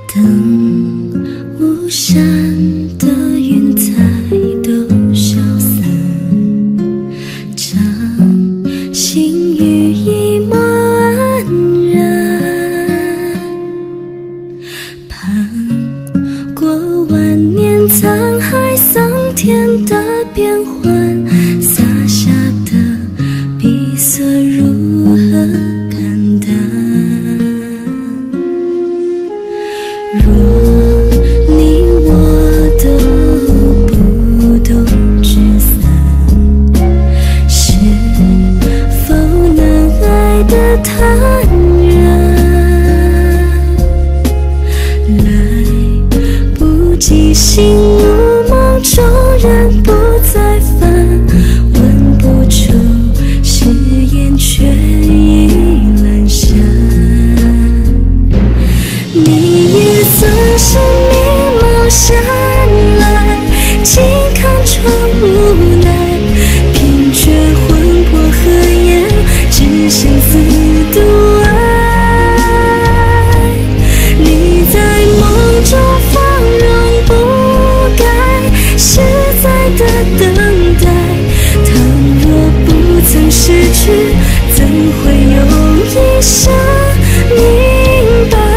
等巫山的云彩都消散，掌心羽一抹安然，盼过万年沧海桑田的变幻，洒下的碧色如何感淡？若你我都不懂聚散，是否能爱得坦然？来不及醒悟，梦中人不再返，问不出誓言，却已阑珊。你也曾是迷茫山来，静看窗无奈，偏却魂魄合眼，只剩自独爱。你在梦中放容不改，实在的等待，倘若不曾失去，怎会有一生明白？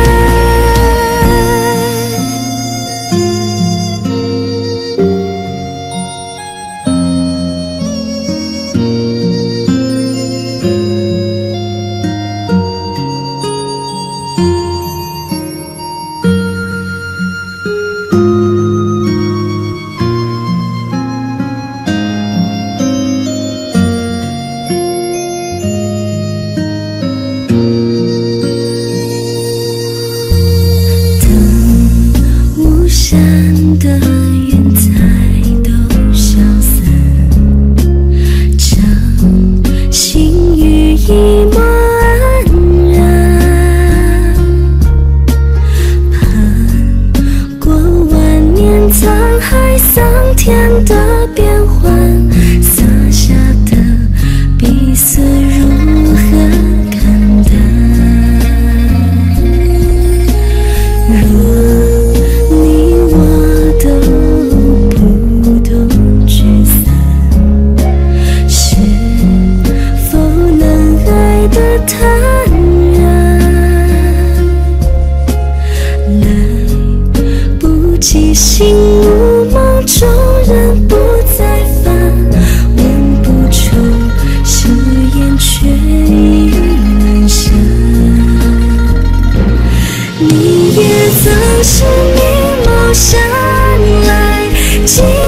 山的云彩都消散，掌心羽一抹安然，盼过万年沧海桑田的变幻，洒下的碧色如何看淡？若坦然，来不及醒悟，梦中人不再返，问不出誓言，却已阑珊。你也曾是迷茫山来。